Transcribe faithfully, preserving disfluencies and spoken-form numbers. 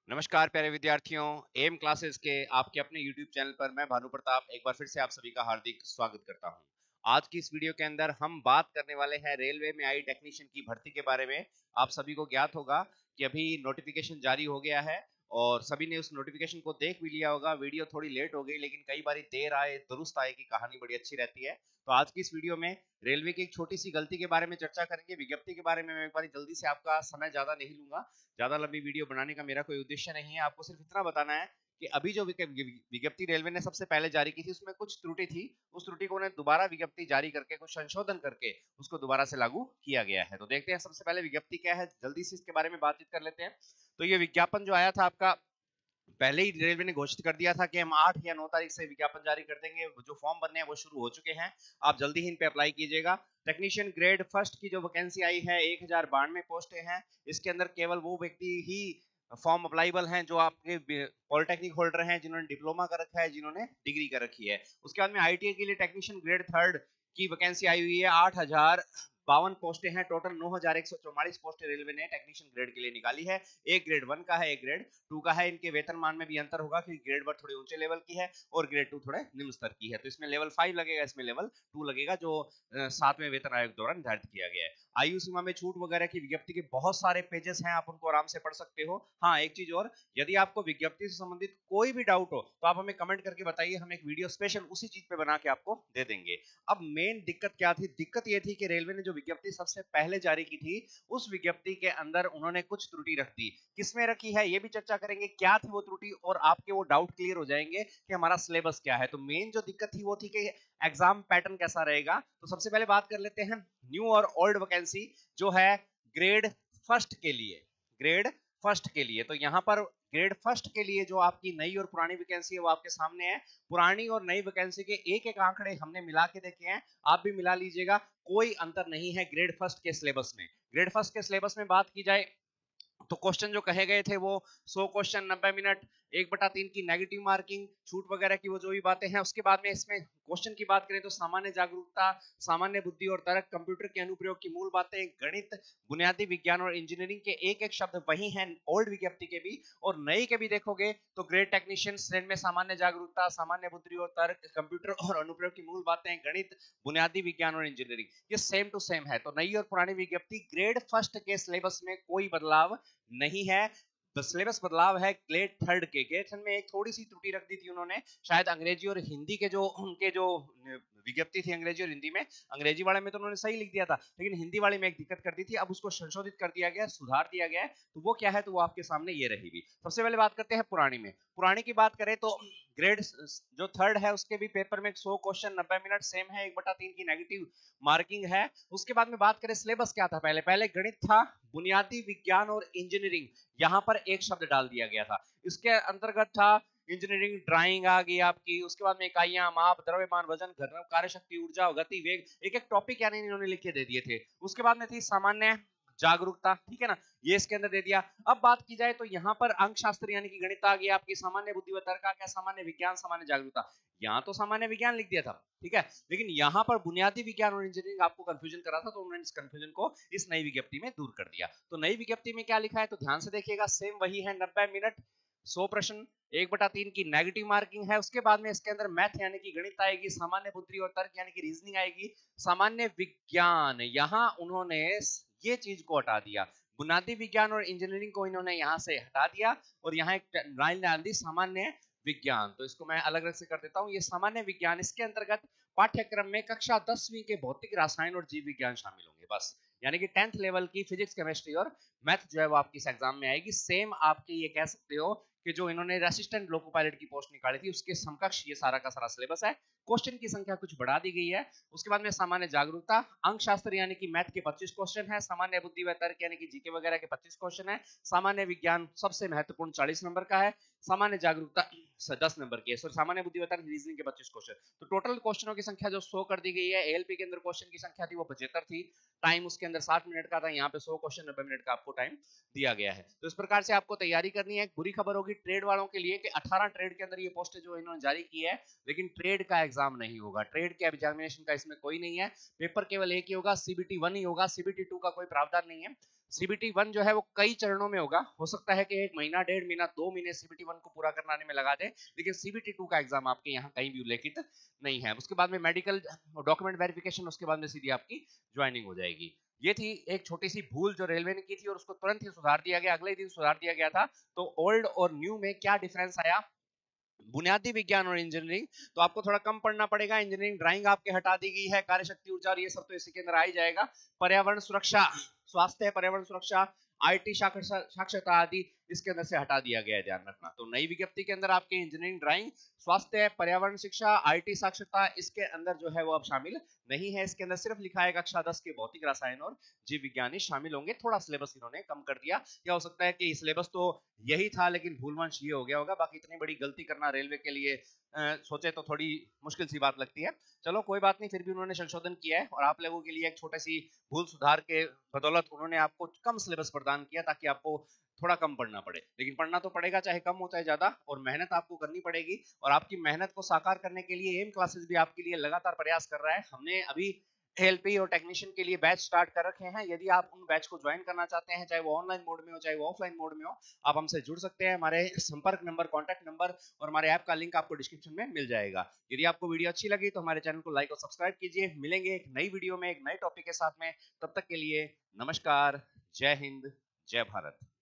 नमस्कार प्यारे विद्यार्थियों, एम क्लासेस के आपके अपने यूट्यूब चैनल पर मैं भानु प्रताप एक बार फिर से आप सभी का हार्दिक स्वागत करता हूं। आज की इस वीडियो के अंदर हम बात करने वाले हैं रेलवे में आई टेक्नीशियन की भर्ती के बारे में। आप सभी को ज्ञात होगा कि अभी नोटिफिकेशन जारी हो गया है और सभी ने उस नोटिफिकेशन को देख भी लिया होगा। वीडियो थोड़ी लेट हो गई, लेकिन कई बार देर आए दुरुस्त आए की कहानी बड़ी अच्छी रहती है। तो आज की इस वीडियो में रेलवे की एक छोटी सी गलती के बारे में चर्चा करेंगे। विज्ञप्ति के बारे में मैं एक बार जल्दी से, आपका समय ज्यादा नहीं लूंगा, ज्यादा लंबी वीडियो बनाने का मेरा कोई उद्देश्य नहीं है। आपको सिर्फ इतना बताना है कि अभी जो विज्ञप्ति रेलवे ने सबसे पहले जारी की थी उसमें कुछ त्रुटि थी। उस त्रुटि को उन्हें दोबारा विज्ञप्ति जारी करके कुछ संशोधन करके उसको दोबारा से लागू किया गया है। तो देखते हैं सबसे पहले विज्ञप्ति क्या है, जल्दी से इसके बारे में बातचीत कर लेते हैं। तो ये विज्ञापन जो आया था आपका, पहले ही रेलवे ने घोषित कर दिया था कि हम आठ या नौ तारीख से विज्ञापन जारी कर देंगे। जो फॉर्म बनने हैं वो शुरू हो चुके हैं, आप जल्दी ही इन पे अप्लाई कीजिएगा। टेक्नीशियन ग्रेड फर्स्ट की जो वैकेंसी आई है एक हजार बानवे पोस्टें हैं। इसके अंदर केवल वो व्यक्ति ही फॉर्म अप्लाईबल हैं जो आपके पॉलिटेक्निक होल्डर हैं, जिन्होंने डिप्लोमा कर रखा है, जिन्होंने डिग्री कर रखी है। उसके बाद में आईटीआई के लिए टेक्नीशियन ग्रेड थर्ड की वैकेंसी आई हुई है। आठ हजार बावन पोस्टें हैं, टोटल नौ हजार एक सौ चौवालीस पोस्टें रेलवे ने टेक्नीशियन ग्रेड के लिए निकाली है। एक ग्रेड वन का है, एक ग्रेड टू का है। इनके वेतनमान में भी अंतर होगा क्योंकि ग्रेड वन थोड़े ऊंचे लेवल की है और ग्रेड टू थोड़े निम्न स्तर की है। तो इसमें लेवल फाइव लगेगा, इसमें लेवल टू लगेगा, जो सातवें वेतन आयोग द्वारा निर्धारित किया गया है। आयु सीमा में छूट वगैरह की विज्ञप्ति के बहुत सारे पेजेस हैं, आप उनको आराम से पढ़ सकते हो। हाँ, एक चीज और, यदि आपको विज्ञप्ति से संबंधित कोई भी डाउट हो तो आप हमें कमेंट करके बताइए, हम एक वीडियो स्पेशल उसी चीज पे बना के आपको दे देंगे। अब मेन दिक्कत क्या थी? दिक्कत ये थी कि रेलवे ने जो विज्ञप्ति सबसे पहले जारी की थी उस विज्ञप्ति के अंदर उन्होंने कुछ त्रुटि रख दी। किसमें रखी है ये भी चर्चा करेंगे, क्या थी वो त्रुटि, और आपके वो डाउट क्लियर हो जाएंगे कि हमारा सिलेबस क्या है। तो मेन जो दिक्कत थी वो थी कि एग्जाम पैटर्न कैसा रहेगा। तो सबसे पहले बात कर लेते हैं न्यू और ओल्ड वैकेंसी जो है ग्रेड फर्स्ट के लिए। ग्रेड फर्स्ट के लिए तो यहां पर ग्रेड फर्स्ट के लिए जो आपकी नई और पुरानी वैकेंसी है वो आपके सामने है। पुरानी और नई वैकेंसी के एक एक आंकड़े हमने मिला के देखे हैं, आप भी मिला लीजिएगा। कोई अंतर नहीं है ग्रेड फर्स्ट के सिलेबस में। ग्रेड फर्स्ट के सिलेबस में बात की जाए तो क्वेश्चन जो कहे गए थे वो सौ क्वेश्चन, नब्बे मिनट, एक बटा तीन की नेगेटिव मार्किंग, छूट वगैरह की वो जो भी बातें हैं। उसके बाद में इसमें क्वेश्चन की बात करें तो सामान्य जागरूकता, सामान्य बुद्धि और तर्क, कंप्यूटर के अनुप्रयोग की मूल बातें, गणित, बुनियादी विज्ञान और इंजीनियरिंग के एक एक शब्द वही हैं ओल्ड विज्ञप्ति के भी और नई के भी। देखोगे तो ग्रेड टेक्नीशियन श्रेणी में सामान्य जागरूकता, सामान्य बुद्धि और तर्क, कंप्यूटर और अनुप्रयोग की मूल बातें, गणित, बुनियादी विज्ञान और इंजीनियरिंग, ये सेम टू सेम है। तो नई और पुरानी विज्ञप्ति, ग्रेड फर्स्ट के सिलेबस में कोई बदलाव नहीं है। सिलेबस बदलाव है ग्रेड थर्ड के। ग्रेड थर्ड में एक थोड़ी सी त्रुटि रख दी थी उन्होंने, शायद अंग्रेजी और हिंदी के जो उनके जो विज्ञप्ति थी अंग्रेजी और हिंदी में, अंग्रेजी वाले में तो उन्होंने सही लिख दिया था, लेकिन हिंदी वाले में एक दिक्कत कर दी थी। अब उसको संशोधित कर दिया गया, सुधार दिया गया है। तो वो क्या है, तो वो आपके सामने ये रहेगी। सबसे पहले बात करते हैं पुरानी में। पुरानी की बात करें तो ग्रेड जो थर्ड है उसके भी पेपर में सौ क्वेश्चन, नब्बे मिनट सेम है, एक बटा तीन की नेगेटिव मार्किंग है। उसके बाद में बात करें सिलेबस क्या था, पहले पहले गणित था, बुनियादी विज्ञान और इंजीनियरिंग, यहां पर एक शब्द डाल दिया गया था। इसके अंतर्गत था इंजीनियरिंग ड्राइंग आ गई आपकी। उसके बाद में इकाइयां, माप, द्रव्यमान, वजन, घनत्व, कार्यशक्ति, ऊर्जा, गति, वेग, एक एक टॉपिक यानी इन्होंने लिख के दे दिए थे। उसके बाद में थी सामान्य जागरूकता, ठीक है ना, ये इसके अंदर दे दिया। अब बात की जाए तो यहाँ पर अंक शास्त्र यानी कि गणित आ गया आपकी, सामान्य बुद्धि व तर्क आ गया, सामान्य विज्ञान, सामान्य जागरूकता। यहाँ तो सामान्य विज्ञान लिख दिया था, ठीक है, लेकिन यहाँ पर बुनियादी विज्ञान और इंजीनियरिंग आपको कंफ्यूजन करा था, तो उन्होंने इस कंफ्यूजन को इस नई विज्ञप्ति में दूर कर दिया। तो नई विज्ञप्ति में क्या लिखा है तो ध्यान से देखिएगा, सेम वही है, नब्बे मिनट, सौ प्रश्न, एक बटा तीन की नेगेटिव मार्किंग है। उसके बाद में इसके अंदर मैथ यानी कि गणित आएगी, सामान्य बुद्धि और तर्क यानी कि रीजनिंग आएगी, सामान्य विज्ञान, यहाँ उन्होंने ये चीज को हटा दिया, बुनियादी विज्ञान और इंजीनियरिंग को इन्होंने यहाँ से हटा दिया और यहाँ एक लाइन डाल दी सामान्य विज्ञान। तो इसको मैं अलग अलग से कर देता हूँ। ये सामान्य विज्ञान, इसके अंतर्गत पाठ्यक्रम में कक्षा दसवीं के भौतिक, रसायन और जीव विज्ञान शामिल होंगे बस, यानी कि टेंथ लेवल की फिजिक्स, केमिस्ट्री और मैथ जो है वो आपकी इस एग्जाम में आएगी। सेम आपके ये कह सकते हो कि जो इन्होंने असिस्टेंट लोको पायलट की पोस्ट निकाली थी उसके समकक्ष ये सारा का सारा सिलेबस है। क्वेश्चन की संख्या कुछ बढ़ा दी गई है। उसके बाद में सामान्य जागरूकता, अंक शास्त्र यानी कि मैथ के पच्चीस क्वेश्चन है, सामान्य बुद्धि व तर्क यानी कि जीके वगैरह के पच्चीस क्वेश्चन है, सामान्य विज्ञान सबसे महत्वपूर्ण चालीस नंबर का है, सामान्य जागरूकता दस नंबर की है, सॉरी सामान्य बुद्धिमत्ता रीजनिंग के पच्चीस क्वेश्चन। तो टोटल क्वेश्चनों की संख्या जो सौ कर दी गई है, एएलपी के अंदर क्वेश्चन की संख्या थी वो पचहत्तर थी, टाइम उसके अंदर साठ मिनट का था, यहाँ पे सौ क्वेश्चन नब्बे मिनट का आपको टाइम दिया गया है। तो इस प्रकार से आपको तैयारी करनी है। एक बुरी खबर होगी ट्रेड वालों के लिए कि अठारह ट्रेड के अंदर ये पोस्टें जो इन्होंने जारी की है, लेकिन ट्रेड का एग्जाम नहीं होगा, ट्रेड के एग्जामिनेशन का इसमें कोई नहीं है, पेपर केवल एक ही होगा, सीबीटी वन ही होगा, सीबीटी टू का कोई प्रावधान नहीं है। सीबीटी वन जो है वो कई चरणों में होगा, हो सकता है कि एक महीना, डेढ़ महीना, दो महीने सीबीटी वन को पूरा करने में लगा दे, लेकिन सीबीटी टू का एग्जाम आपके यहाँ कहीं भी उल्लेखित नहीं है। उसके बाद में मेडिकल डॉक्यूमेंट वेरिफिकेशन, उसके बाद में सीधी आपकी ज्वाइनिंग हो जाएगी। ये थी एक छोटी सी भूल जो रेलवे ने की थी और उसको तुरंत ही सुधार दिया गया, अगले दिन सुधार दिया गया था। तो ओल्ड और न्यू में क्या डिफरेंस आया? बुनियादी विज्ञान और इंजीनियरिंग तो आपको थोड़ा कम पढ़ना पड़ेगा, इंजीनियरिंग ड्राइंग आपके हटा दी गई है, कार्यशक्ति ऊर्जा और ये सब तो इसी के अंदर आ ही जाएगा। पर्यावरण सुरक्षा, स्वास्थ्य, पर्यावरण सुरक्षा, आईटी साक्षरता आदि इसके अंदर से हटा दिया गया है, ध्यान रखना। तो नई विज्ञप्ति के अंदर आपके इंजीनियरिंग ड्राइंग, स्वास्थ्य, पर्यावरण शिक्षा, आईटी साक्षरता इसके अंदर जो है वो अब शामिल नहीं है। इसके अंदर सिर्फ लिखा है कक्षा दस के भौतिक, रसायन और जीव विज्ञान ही शामिल होंगे। थोड़ा सिलेबस इन्होंने कम कर दिया, या हो सकता है कि सिलेबस तो यही था लेकिन भूलवंश ये हो गया होगा। बाकी इतनी बड़ी गलती करना रेलवे के लिए आ, सोचे तो थोड़ी मुश्किल सी बात लगती है। चलो कोई बात नहीं, फिर भी उन्होंने संशोधन किया है और आप लोगों के लिए एक छोटी सी भूल सुधार के बदौलत उन्होंने आपको कम सिलेबस प्रदान किया ताकि आपको थोड़ा कम पढ़ना पड़े। लेकिन पढ़ना तो पड़ेगा, चाहे कम हो चाहे ज्यादा, और मेहनत आपको करनी पड़ेगी। और आपकी मेहनत को साकार करने के लिए एम क्लासेस भी आपके लिए लगातार प्रयास कर रहा है। हमने अभी एएलपी और टेक्नीशियन के लिए बैच स्टार्ट कर रखे हैं। यदि आप उन बैच को ज्वाइन करना चाहते हैं, चाहे वो ऑनलाइन मोड में हो चाहे वो ऑफलाइन मोड में हो, आप हमसे जुड़ सकते हैं। हमारे संपर्क नंबर, कॉन्टैक्ट नंबर और हमारे ऐप का लिंक आपको डिस्क्रिप्शन में मिल जाएगा। यदि आपको वीडियो अच्छी लगी तो हमारे चैनल को लाइक और सब्सक्राइब कीजिए। मिलेंगे एक नई वीडियो में एक नए टॉपिक के साथ में, तब तक के लिए नमस्कार, जय हिंद, जय भारत।